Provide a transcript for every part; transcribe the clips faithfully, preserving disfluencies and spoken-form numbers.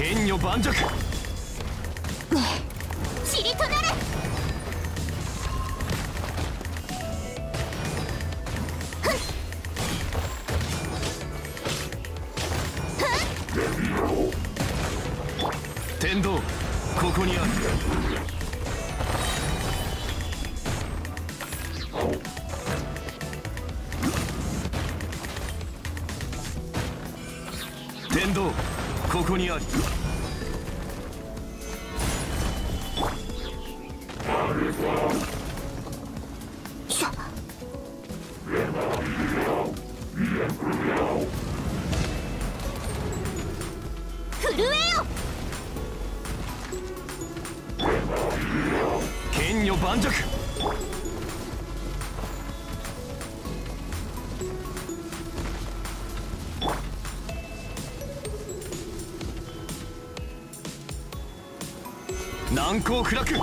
剣女盤石。 塵となれ。 天道ここにある。天道ここにある。 震えよ。 剣女盤石。難攻不落。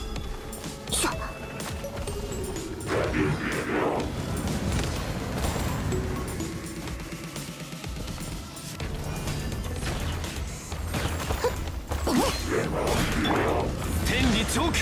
天理チョーク。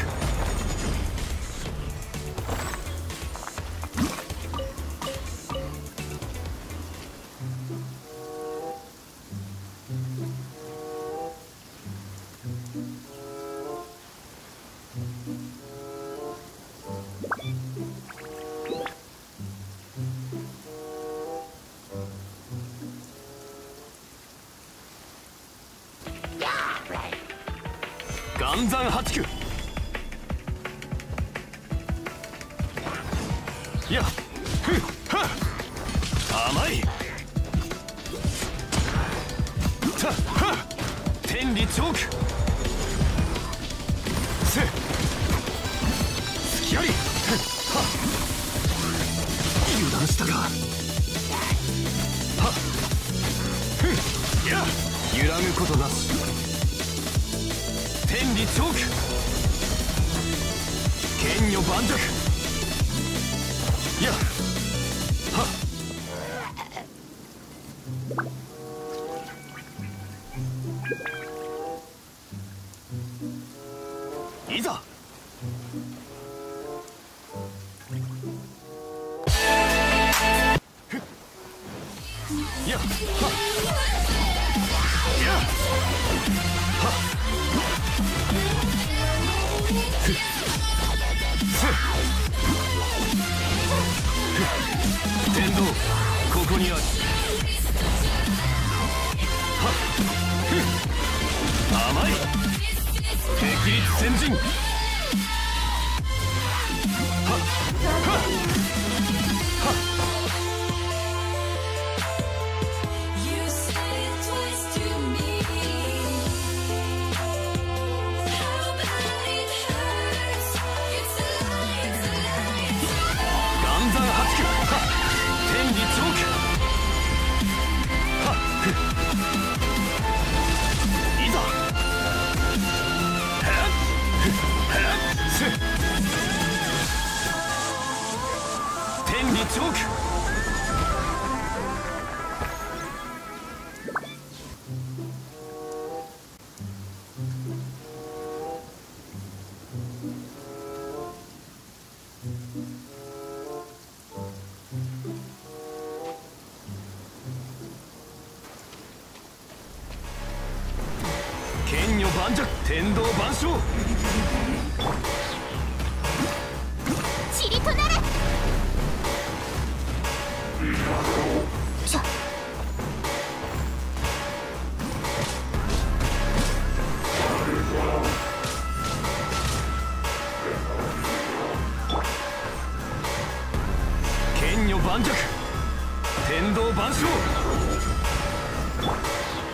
岩山八九。やっふっはっ甘い。たっはっ天理チョーク。せ隙あり。はっ油断したか。はっふっや揺らぐことなし。天理チョーク。剣女盤石。やっはっいざ。ふっやっはっやっはっふっせっ天道ここにある。はっふっ甘い。敵立先陣。はっはっはっ岩山八九。はっ天理チョーク。はっふっいざ。はっふっはっせっ天理チョーク。剣女盤石。天道万象。 塵となれ。しゃ剣女盤石。天道万象。